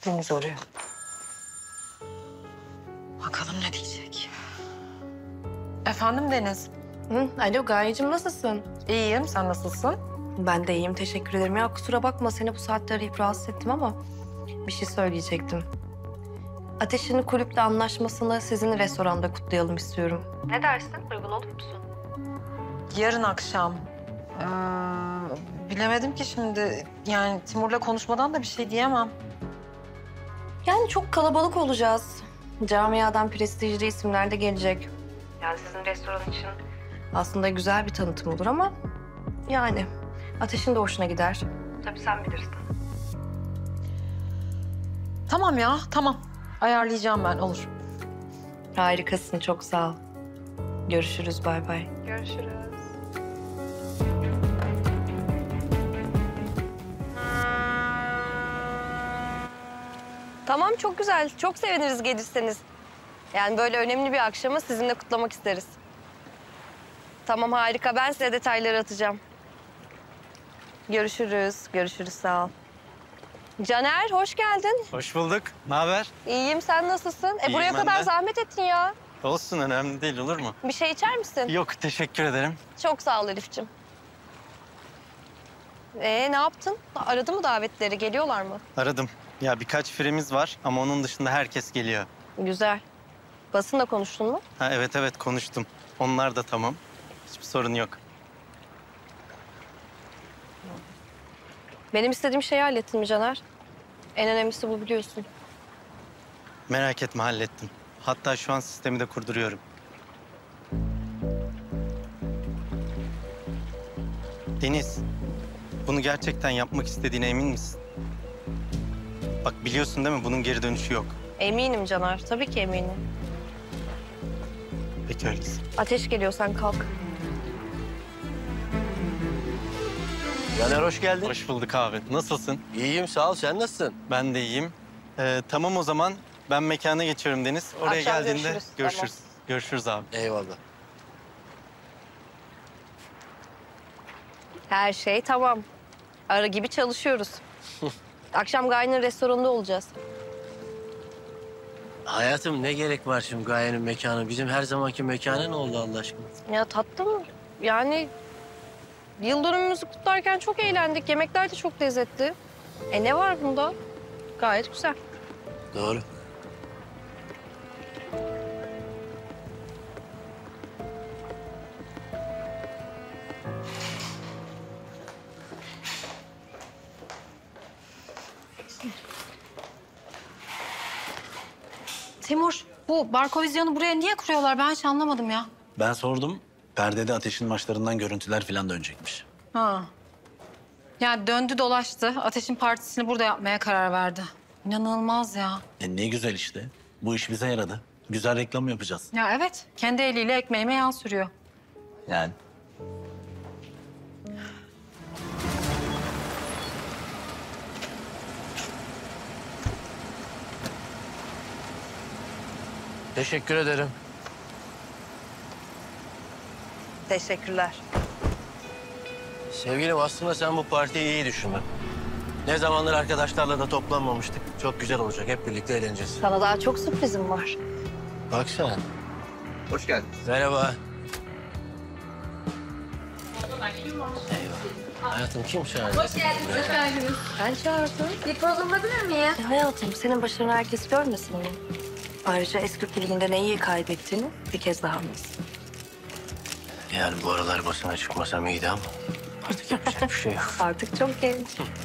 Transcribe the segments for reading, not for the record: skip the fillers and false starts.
Deniz arıyor. Bakalım ne diyecek. Efendim Deniz? Alo Gayecim, nasılsın? İyiyim, sen nasılsın? Ben de iyiyim, teşekkür ederim. Ya kusura bakma, seni bu saatte arayıp rahatsız ettim ama bir şey söyleyecektim. Ateş'in kulüple anlaşmasını sizin restoranda kutlayalım istiyorum. Ne dersin? Uygun olur musun? Yarın akşam. Bilemedim ki şimdi. Yani Timur'la konuşmadan da bir şey diyemem. Yani çok kalabalık olacağız. Camiadan prestijli isimler de gelecek. Yani sizin restoran için aslında güzel bir tanıtım olur ama... yani Ateş'in de hoşuna gider. Tabii sen bilirsin. Tamam ya, tamam. Ayarlayacağım ben, olur. Harikasın, çok sağ ol. Görüşürüz, bay bay. Görüşürüz. Tamam, çok güzel. Çok seviniriz gelirseniz. Yani böyle önemli bir akşamı sizinle kutlamak isteriz. Tamam, harika. Ben size detayları atacağım. Görüşürüz. Görüşürüz, sağ ol. Caner, hoş geldin. Hoş bulduk. Ne haber? İyiyim, sen nasılsın? İyiyim Buraya ben kadar de. zahmet ettin ya. Olsun, önemli değil, olur mu? Bir şey içer misin? Yok, teşekkür ederim. Çok sağ ol Elif'ciğim. Ne yaptın? Aradı mı davetleri? Geliyorlar mı? Aradım. Ya birkaç firemiz var ama onun dışında herkes geliyor. Güzel. Basınla konuştun mu? Ha, evet konuştum. Onlar da tamam. Hiçbir sorun yok. Benim istediğim şeyi hallettin mi Caner? En önemlisi bu, biliyorsun. Merak etme, hallettim. Hatta şu an sistemi de kurduruyorum. Deniz, bunu gerçekten yapmak istediğine emin misin? Bak biliyorsun değil mi? Bunun geri dönüşü yok. Eminim Caner, tabii ki eminim. Peki öyleyse. Ateş geliyor, sen kalk. Caner hoş geldin. Hoş bulduk abi. Nasılsın? İyiyim sağ ol. Sen nasılsın? Ben de iyiyim. Tamam o zaman ben mekana geçiyorum Deniz. Oraya Akşam geldiğinde görüşürüz. görüşürüz. Görüşürüz abi. Eyvallah. Her şey tamam. Ara gibi çalışıyoruz. Akşam Gaye'nin restoranında olacağız. Hayatım ne gerek var şimdi Gaye'nin mekanı? Bizim her zamanki mekanı ne oldu Allah aşkına? Ya tatlım, yani yıl dönümümüzü kutlarken çok eğlendik. Yemekler de çok lezzetli. Ne var bunda? Gayet güzel. Doğru. Timur, bu Barkovizyon'u buraya niye kuruyorlar? Ben hiç anlamadım ya. Ben sordum. Perdede Ateş'in maçlarından görüntüler falan dönecekmiş. Ha. Ya döndü dolaştı. Ateş'in partisini burada yapmaya karar verdi. İnanılmaz ya. Ne güzel işte. Bu iş bize yaradı. Güzel reklam yapacağız. Ya evet, kendi eliyle ekmeğime yağ sürüyor. Yani. Teşekkür ederim. Teşekkürler. Sevgilim aslında sen bu partiyi iyi düşündün. Ne zamandır arkadaşlarla da toplanmamıştık. Çok güzel olacak. Hep birlikte eğleneceğiz. Sana daha çok sürprizim var. Bak sen. Hoş geldin. Merhaba. Eyvah. Hayatım kim çağırdı? Ben çağırdım. Hayatım, senin başarını herkes görmesin mi? Ayrıca eski kulübünde neyi kaybettiğini bir kez daha anlasın. Yani bu aralar basına çıkmasam iyiydi ama artık yapacak bir şey yok. Artık çok genç.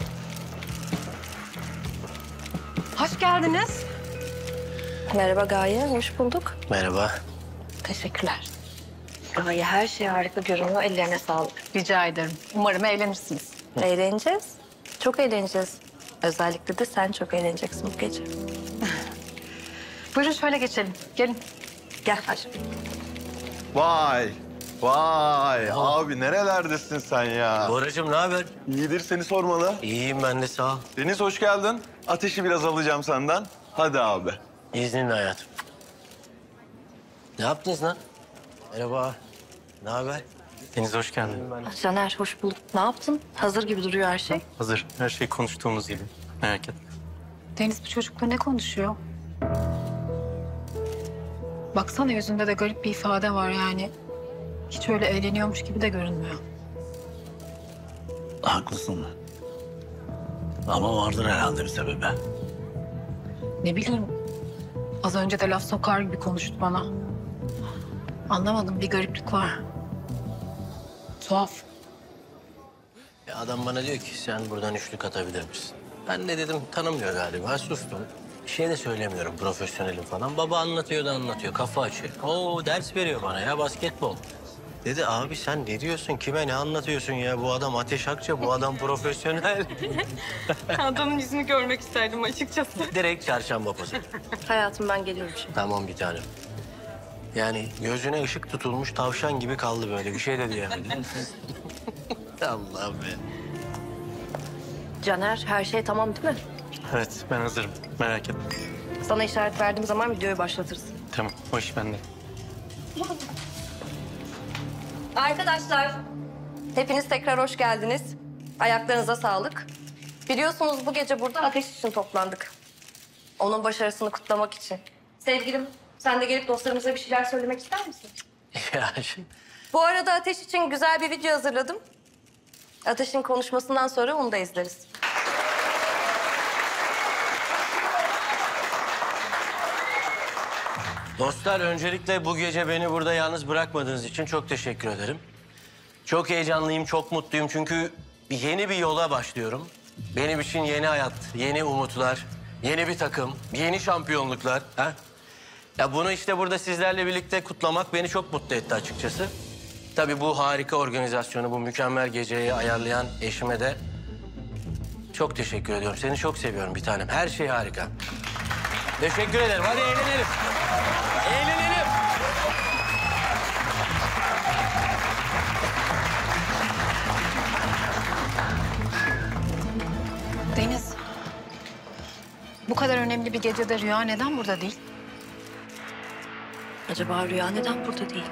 Hoş geldiniz. Merhaba Gaye, hoş bulduk. Merhaba. Teşekkürler. Gaye, her şey harika görünüyor. Ellerine sağlık. Rica ederim. Umarım eğlenirsiniz. Eğleneceğiz. Çok eğleneceğiz. Özellikle de sen çok eğleneceksin bu gece. Buyurun şöyle geçelim. Gelin. Gel aşkım. Vay. Vay. Abi nerelerdesin sen ya? Boracığım ne haber? İyidir seni sormalı. İyiyim ben de sağ ol. Deniz hoş geldin. Ateşi biraz alacağım senden. Hadi abi. İzninle hayatım. Ne yaptınız lan? Merhaba. Ne haber? Deniz hoş geldin. Caner, hoş bulduk. Ne yaptın? Hazır gibi duruyor her şey. Hazır. Her şey konuştuğumuz gibi. Merak etme. Deniz bu çocukla ne konuşuyor? Baksana yüzünde de garip bir ifade var yani. Hiç öyle eğleniyormuş gibi de görünmüyor. Haklısın. Ama vardır herhalde bir sebebi. Ne bileyim. Az önce de laf sokar gibi konuştu bana. Anlamadım, bir gariplik var. Tuhaf. Ya adam bana diyor ki sen buradan üçlük atabilir misin? Ben de dedim tanımıyor galiba. Sustum. Bir şey de söylemiyorum profesyonelim falan. Baba anlatıyor da anlatıyor. Kafa açıyor. Oo ders veriyor bana ya basketbol. Dedi abi sen ne diyorsun? Kime ne anlatıyorsun ya? Bu adam Ateş Akça, bu adam profesyonel. Adamın yüzünü görmek isterdim açıkçası. Direkt çarşamba pazarı. Hayatım ben geliyorum şimdi. Tamam bir tanem. Yani gözüne ışık tutulmuş tavşan gibi kaldı böyle. Bir şey de diyemedi. Allah'ım be. Caner, her şey tamam değil mi? Evet, ben hazırım. Merak etme. Sana işaret verdiğim zaman videoyu başlatırız. Tamam, o iş bende. Arkadaşlar, hepiniz tekrar hoş geldiniz. Ayaklarınıza sağlık. Biliyorsunuz bu gece burada Ateş için toplandık. Onun başarısını kutlamak için. Sevgilim, sen de gelip dostlarımıza bir şeyler söylemek ister misin? Ya şimdi... Bu arada Ateş için güzel bir video hazırladım. Ateş'in konuşmasından sonra onu da izleriz. Dostlar öncelikle bu gece beni burada yalnız bırakmadığınız için çok teşekkür ederim. Çok heyecanlıyım, çok mutluyum çünkü yeni bir yola başlıyorum. Benim için yeni hayat, yeni umutlar, yeni bir takım, yeni şampiyonluklar. Ha? Ya bunu işte burada sizlerle birlikte kutlamak beni çok mutlu etti açıkçası. Tabii bu harika organizasyonu, bu mükemmel geceyi ayarlayan eşime de çok teşekkür ediyorum. Seni çok seviyorum bir tanem. Her şey harika. Teşekkür ederim. Hadi eğlenelim. Eğlenelim. Deniz, bu kadar önemli bir gecede Rüya neden burada değil? Acaba Rüya neden burada değil?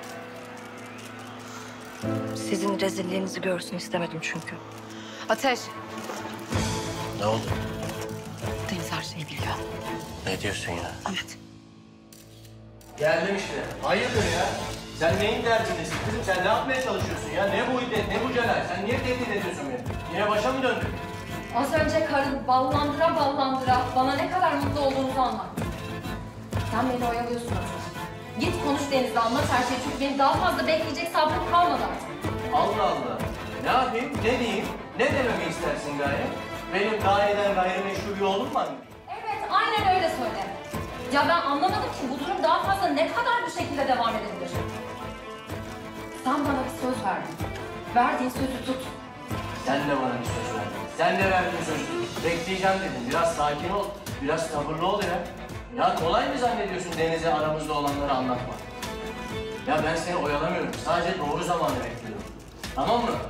Sizin rezilliğinizi görsün istemedim çünkü. Ateş, Ne oldu? Deniz her şeyi biliyor. Ne diyorsun ya? Evet. Geldim işte. Hayırdır ya? Sen neyin derdindesin kızım? Sen ne yapmaya çalışıyorsun ya? Ne bu iddet, ne bu celal? Sen niye tehdit ediyorsun beni? Yine başa mı döndün? Az önce karın ballandıra ballandıra bana ne kadar mutlu olduğunuzu anlattı. Sen beni oyalıyorsun Ateş. Git konuş Deniz'le anlat her şeyi çünkü benim daha fazla bekleyecek sabrım kalmadı artık. Allah Allah. Ne yapayım, ne diyeyim? Ne dememi istersin gaye? Benim daireden gayrimeşru bir oğlum var mı? Evet aynen öyle söyle. Ya ben anlamadım ki bu durum daha fazla ne kadar bu şekilde devam edebilir? Sen bana bir söz verdin. Verdiğin sözü tut. Sen de bana bir söz verdin. Sen de verdiğin sözü tut. Bekleyeceğim dedin. Biraz sakin ol. Biraz sabırlı ol ya. Ya kolay mı zannediyorsun Deniz'e aramızda olanları anlatmak? Ya ben seni oyalamıyorum. Sadece doğru zamanı bekliyorum. Tamam mı?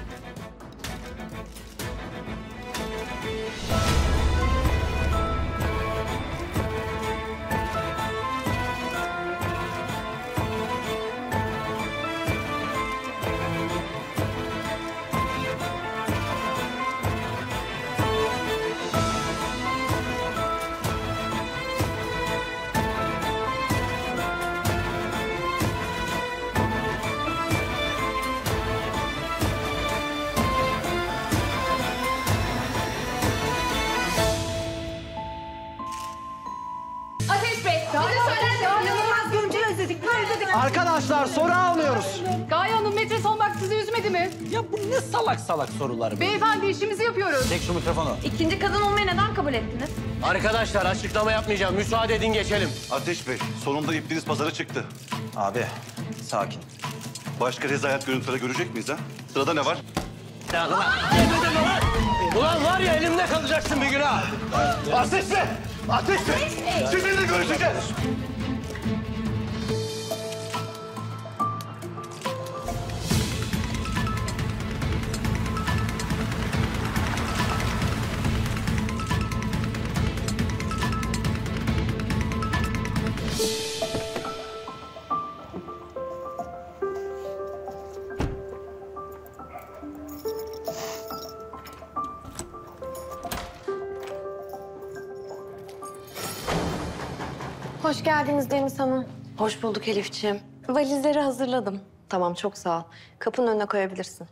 Ateş Bey, bize söyler Arkadaşlar soru almıyoruz. Gaye Hanım metres olmak sizi üzmedi mi? Ya bu ne salak salak sorular be. Beyefendi işimizi yapıyoruz. Çek şu mikrofonu. İkinci kadın olmayı neden kabul ettiniz? Arkadaşlar açıklama yapmayacağım. Müsaade edin geçelim. Ateş Bey, sonunda ipliğiniz pazara çıktı. Abi sakin. Başka rezalet görüntüleri görecek miyiz ha? Sırada ne var? Ya lan! Demedim mi lan? Ulan var ya elimde kalacaksın bir gün ha. Ateş Bey! Ateş Bey! Sizinle görüşeceğiz. Hoş geldiniz Deniz Hanım. Hoş bulduk Elifciğim. Valizleri hazırladım. Tamam, çok sağ ol. Kapının önüne koyabilirsin.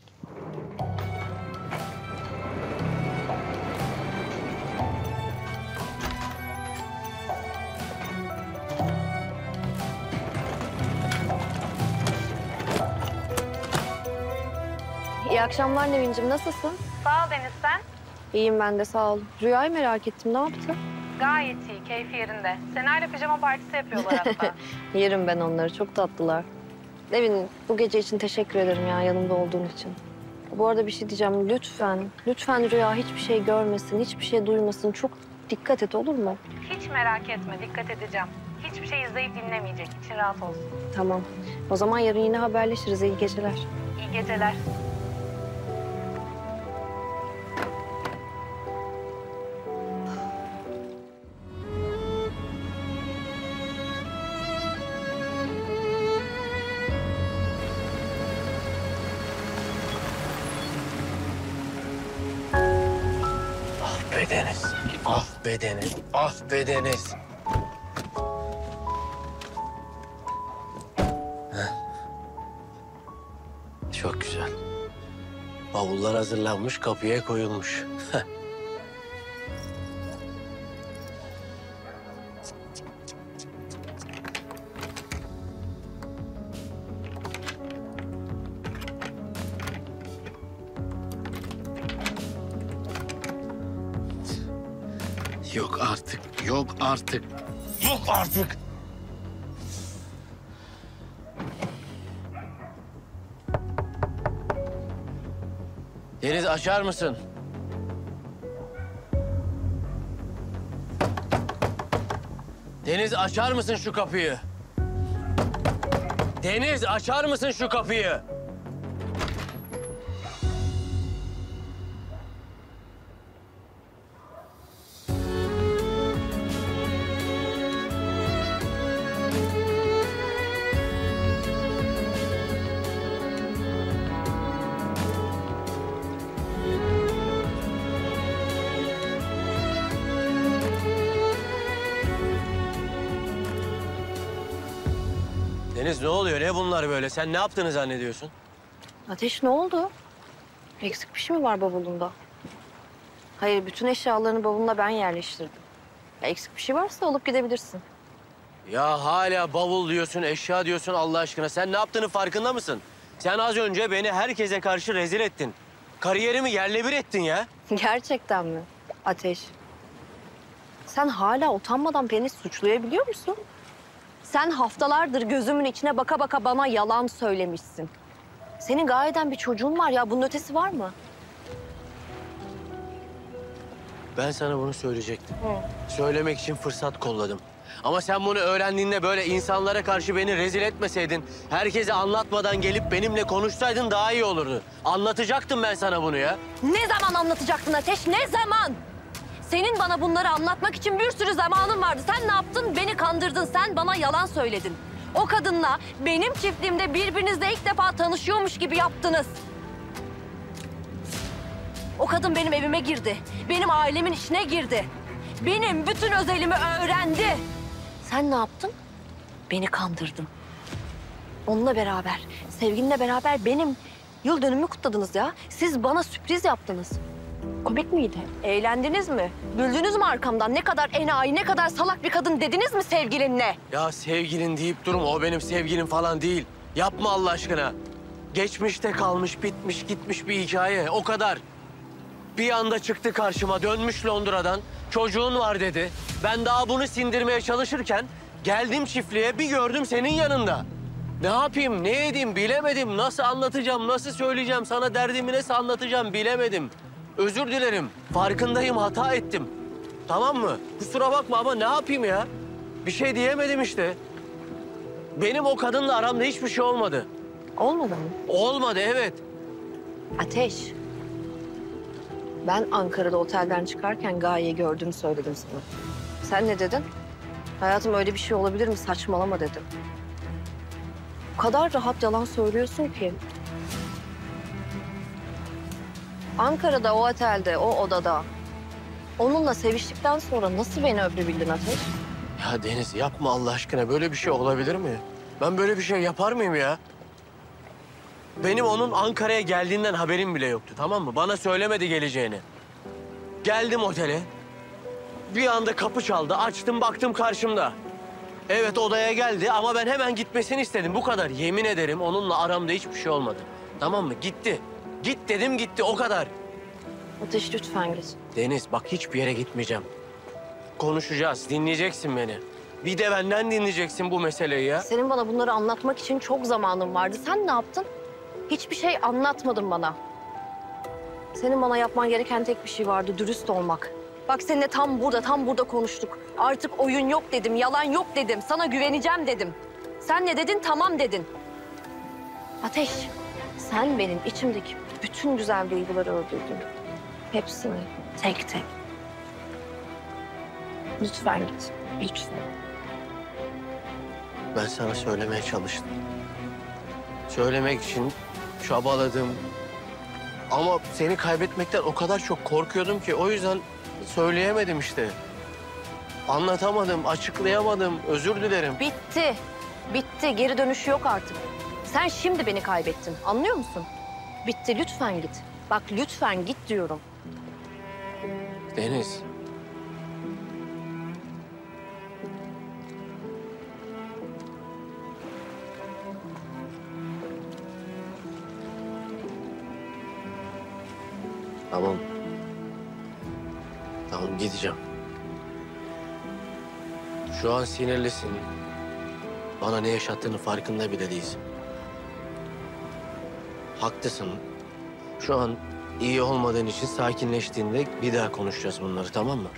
İyi akşamlar Nevin'cim, nasılsın? Sağ ol Deniz, sen? İyiyim ben de, sağ ol. Rüyayı merak ettim, ne yaptın? Gayet iyi, keyfi yerinde. Sena'yla pijama partisi yapıyorlar hatta. Yerim ben onları, çok tatlılar. Nevin, bu gece için teşekkür ederim ya, yanımda olduğun için. Bu arada bir şey diyeceğim, lütfen Rüya hiçbir şey görmesin, hiçbir şey duymasın. Çok dikkat et, olur mu? Hiç merak etme, dikkat edeceğim. Hiçbir şey izleyip dinlemeyecek, için rahat olsun. Tamam. O zaman yarın yine haberleşiriz, iyi geceler. İyi geceler. Ah be Deniz, ah be Deniz, ah be Deniz. Heh. Çok güzel. Bavullar hazırlanmış, kapıya koyulmuş. Yok artık, yok artık, yok artık. Deniz, açar mısın? Deniz, açar mısın şu kapıyı? Deniz, açar mısın şu kapıyı? Deniz, ne oluyor? Ne bunlar böyle? Sen ne yaptığını zannediyorsun? Ateş, ne oldu? Eksik bir şey mi var bavulunda? Hayır, bütün eşyalarını bavuluna ben yerleştirdim. Ya, eksik bir şey varsa alıp gidebilirsin. Ya hala bavul diyorsun, eşya diyorsun Allah aşkına. Sen ne yaptığını farkında mısın? Sen az önce beni herkese karşı rezil ettin. Kariyerimi yerle bir ettin ya. Gerçekten mi? Ateş. Sen hala utanmadan beni suçlayabiliyor musun? Sen haftalardır gözümün içine baka baka bana yalan söylemişsin. Senin gayeden bir çocuğun var ya, bunun ötesi var mı? Ben sana bunu söyleyecektim. Söylemek için fırsat kolladım. Ama sen bunu öğrendiğinde böyle insanlara karşı beni rezil etmeseydin, herkese anlatmadan gelip benimle konuşsaydın daha iyi olurdu. Anlatacaktım ben sana bunu ya. Ne zaman anlatacaktın Ateş, ne zaman? Senin bana bunları anlatmak için bir sürü zamanın vardı. Sen ne yaptın? Beni kandırdın. Sen bana yalan söyledin. O kadınla benim çiftliğimde birbirinizle ilk defa tanışıyormuş gibi yaptınız. O kadın benim evime girdi. Benim ailemin içine girdi. Benim bütün özelimi öğrendi. Sen ne yaptın? Beni kandırdın. Onunla beraber, sevgilinle beraber benim yıl dönümümü kutladınız ya. Siz bana sürpriz yaptınız. Komik miydi? Eğlendiniz mi? Güldünüz mü arkamdan? Ne kadar enayi, ne kadar salak bir kadın dediniz mi sevgilinle? Ya sevgilin deyip durma. O benim sevgilim falan değil. Yapma Allah aşkına. Geçmişte kalmış, bitmiş, gitmiş bir hikaye. O kadar. Bir anda çıktı karşıma, dönmüş Londra'dan. Çocuğun var dedi. Ben daha bunu sindirmeye çalışırken geldim çiftliğe, bir gördüm senin yanında. Ne yapayım, ne edeyim bilemedim. Nasıl anlatacağım, nasıl söyleyeceğim, sana derdimi nasıl anlatacağım bilemedim. Özür dilerim, farkındayım, hata ettim. Tamam mı? Kusura bakma ama ne yapayım ya? Bir şey diyemedim işte. Benim o kadınla aramda hiçbir şey olmadı. Olmadı mı? Olmadı, evet. Ateş. Ben Ankara'da otelden çıkarken Gaye'yi gördüğümü söyledim sana. Sen ne dedin? Hayatım öyle bir şey olabilir mi? Saçmalama dedim. O kadar rahat yalan söylüyorsun ki. Ankara'da, o otelde, o odada onunla seviştikten sonra nasıl beni öpebildin Ateş? Ya Deniz yapma Allah aşkına. Böyle bir şey olabilir mi? Ben böyle bir şey yapar mıyım ya? Benim onun Ankara'ya geldiğinden haberim bile yoktu, tamam mı? Bana söylemedi geleceğini. Geldim otele. Bir anda kapı çaldı. Açtım baktım karşımda. Evet odaya geldi ama ben hemen gitmesini istedim. Bu kadar. Yemin ederim onunla aramda hiçbir şey olmadı. Tamam mı? Gitti. Git dedim gitti o kadar. Ateş lütfen git. Deniz bak hiçbir yere gitmeyeceğim. Konuşacağız. Dinleyeceksin beni. Bir de benden dinleyeceksin bu meseleyi ya. Senin bana bunları anlatmak için çok zamanın vardı. Sen ne yaptın? Hiçbir şey anlatmadın bana. Senin bana yapman gereken tek bir şey vardı, dürüst olmak. Bak seninle tam burada konuştuk. Artık oyun yok dedim, yalan yok dedim. Sana güveneceğim dedim. Sen ne dedin? Tamam dedin. Ateş, sen benim içimdeki bütün güzel duyguları öldürdün. Hepsini, tek tek. Lütfen git, lütfen. Ben sana söylemeye çalıştım. Söylemek için çabaladım. Ama seni kaybetmekten o kadar çok korkuyordum ki o yüzden söyleyemedim işte. Anlatamadım, açıklayamadım. Özür dilerim. Bitti, bitti. Geri dönüşü yok artık. Sen şimdi beni kaybettin, anlıyor musun? Bitti, lütfen git. Bak lütfen git diyorum. Deniz. Tamam. Tamam gideceğim. Şu an sinirlisin. Bana ne yaşattığını farkında bile değilsin. Haklısın. Şu an iyi olmadığın için sakinleştiğinde bir daha konuşacağız bunları, tamam mı?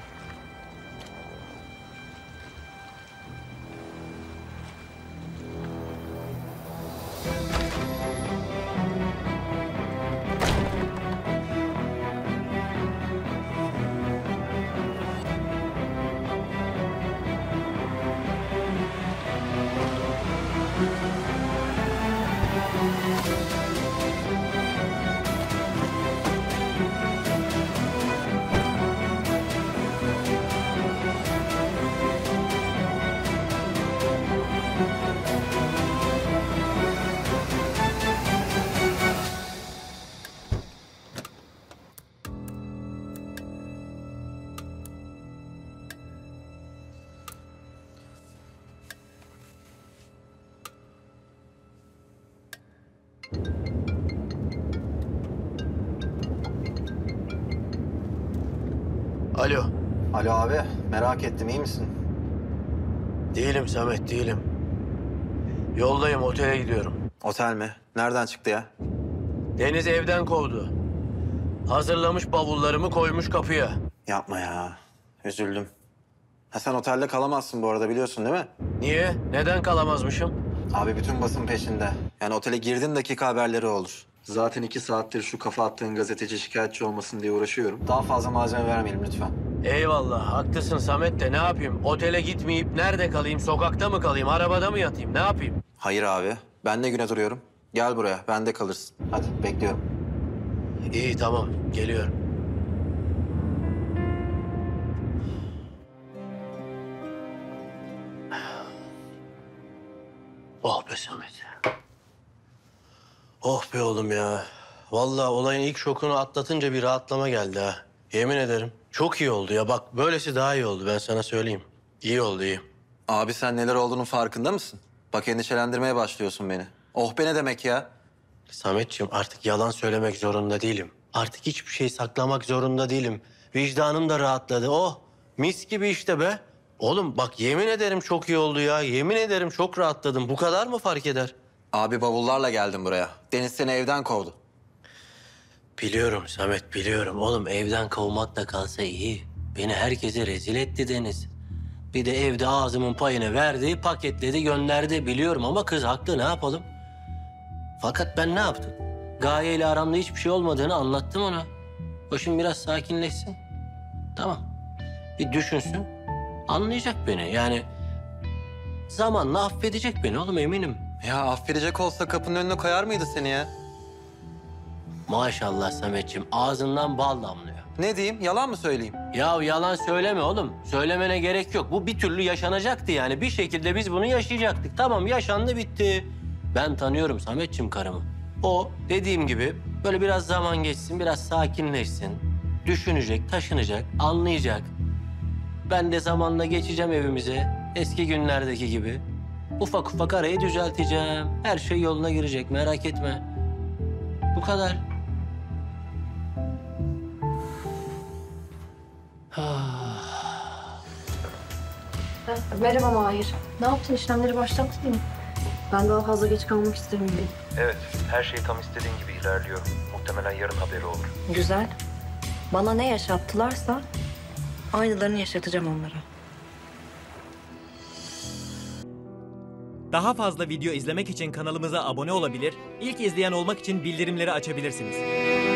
Alo. Alo abi, merak ettim, iyi misin? Değilim Samet, değilim. Yoldayım, otele gidiyorum. Otel mi? Nereden çıktı ya? Deniz evden kovdu. Hazırlamış bavullarımı koymuş kapıya. Yapma ya, üzüldüm. Ha sen otelde kalamazsın bu arada, biliyorsun değil mi? Niye? Neden kalamazmışım? Abi bütün basın peşinde. Yani otele girdin dakika haberleri olur. Zaten 2 saattir şu kafa attığın gazeteci şikayetçi olmasın diye uğraşıyorum. Daha fazla malzeme vermeyelim lütfen. Eyvallah, haklısın Samet de ne yapayım? Otele gitmeyip nerede kalayım? Sokakta mı kalayım? Arabada mı yatayım? Ne yapayım? Hayır abi, ben de güne duruyorum. Gel buraya, bende kalırsın. Hadi bekliyorum. İyi tamam, geliyorum. Oh be Samet. Oh be oğlum ya. Vallahi olayın ilk şokunu atlatınca bir rahatlama geldi ha. Yemin ederim. Çok iyi oldu ya. Bak böylesi daha iyi oldu ben sana söyleyeyim. İyi oldu iyi. Abi sen neler olduğunun farkında mısın? Bak endişelendirmeye başlıyorsun beni. Oh be ne demek ya? Sametciğim artık yalan söylemek zorunda değilim. Artık hiçbir şey saklamak zorunda değilim. Vicdanım da rahatladı. Oh mis gibi işte be. Oğlum bak yemin ederim çok iyi oldu ya. Yemin ederim çok rahatladım. Bu kadar mı fark eder? Abi bavullarla geldim buraya. Deniz seni evden kovdu. Biliyorum Samet biliyorum. Oğlum evden kovmak da kalsa iyi. Beni herkese rezil etti Deniz. Bir de evde ağzımın payını verdi, paketledi, gönderdi. Biliyorum ama kız haklı ne yapalım? Fakat ben ne yaptım? Gaye ile aramda hiçbir şey olmadığını anlattım ona. O şimdi biraz sakinleşsin. Tamam. Bir düşünsün. Anlayacak beni. Yani zamanla affedecek beni oğlum eminim. Ya affedecek olsa kapının önüne koyar mıydı seni ya? Maşallah Sametciğim ağzından bal damlıyor. Ne diyeyim? Yalan mı söyleyeyim? Ya yalan söyleme oğlum. Söylemene gerek yok. Bu bir türlü yaşanacaktı yani. Bir şekilde biz bunu yaşayacaktık. Tamam yaşandı bitti. Ben tanıyorum Sametçim karımı. O dediğim gibi böyle biraz zaman geçsin, biraz sakinleşsin. Düşünecek, taşınacak, anlayacak. Ben de zamanla geçeceğim evimize. Eski günlerdeki gibi. Ufak ufak arayı düzelteceğim. Her şey yoluna girecek merak etme. Bu kadar. Merhaba Mahir. Ne yaptın? İşlemleri başlattın mı? Ben daha fazla geç kalmak istemiyorum. Evet, her şey tam istediğin gibi ilerliyor. Muhtemelen yarın haberi olur. Güzel. Bana ne yaşattılarsa aynılarını yaşatacağım onlara. Daha fazla video izlemek için kanalımıza abone olabilir, ilk izleyen olmak için bildirimleri açabilirsiniz.